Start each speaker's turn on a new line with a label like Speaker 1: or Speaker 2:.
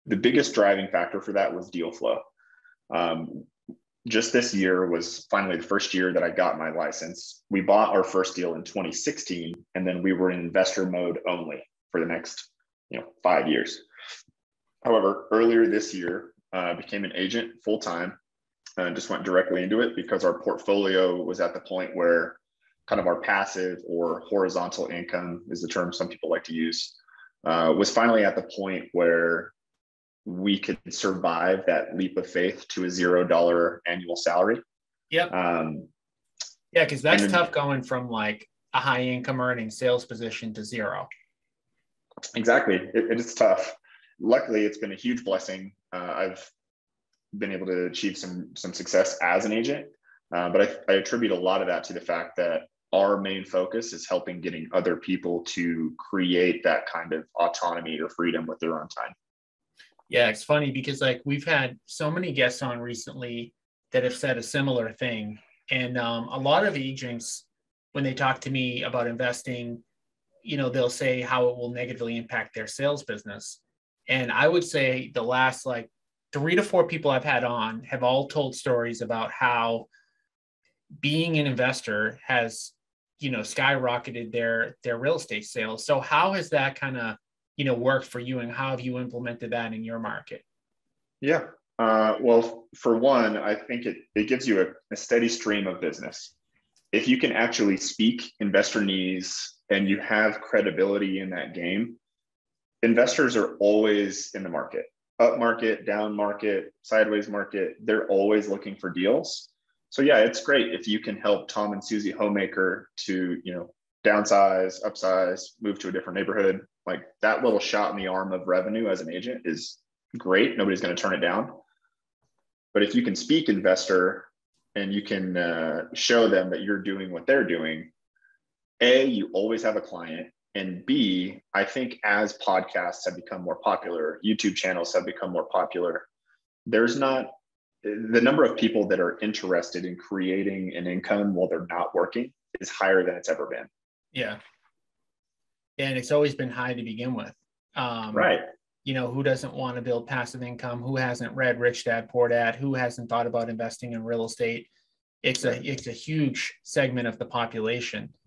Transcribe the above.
Speaker 1: the biggest driving factor for that was deal flow. Just this year was finally the first year that I got my license. We bought our first deal in 2016, and then we were in investor mode only for the next 5 years. However, earlier this year, became an agent full time, and just went directly into it because our portfolio was at the point where kind of our passive or horizontal income is the term some people like to use, was finally at the point where we could survive that leap of faith to a $0 annual salary.
Speaker 2: Yep. Yeah, because that's tough going from like a high income earning sales position to zero.
Speaker 1: Exactly. It is tough. Luckily, it's been a huge blessing. I've been able to achieve some success as an agent, but I attribute a lot of that to the fact that our main focus is helping getting other people to create that kind of autonomy or freedom with their own time.
Speaker 2: Yeah, it's funny because like we've had so many guests on recently that have said a similar thing. And a lot of agents, when they talk to me about investing, they'll say how it will negatively impact their sales business. And I would say the last like 3 to 4 people I've had on have all told stories about how being an investor has, skyrocketed their real estate sales. So how has that kind of worked for you, and how have you implemented that in your market?
Speaker 1: Yeah. Well, for one, I think it gives you a steady stream of business. If you can actually speak investor needs and you have credibility in that game, investors are always in the market, up market, down market, sideways market. They're always looking for deals. So yeah, it's great if you can help Tom and Susie Homemaker to, downsize, upsize, move to a different neighborhood. Like that little shot in the arm of revenue as an agent is great. Nobody's going to turn it down. But if you can speak investor and you can show them that you're doing what they're doing, A, you always have a client. And B, I think as podcasts have become more popular, YouTube channels have become more popular, there's not the number of people that are interested in creating an income while they're not working is higher than it's ever been.
Speaker 2: Yeah. And it's always been high to begin with.
Speaker 1: Right.
Speaker 2: Who doesn't want to build passive income? Who hasn't read Rich Dad, Poor Dad? Who hasn't thought about investing in real estate? It's a huge segment of the population.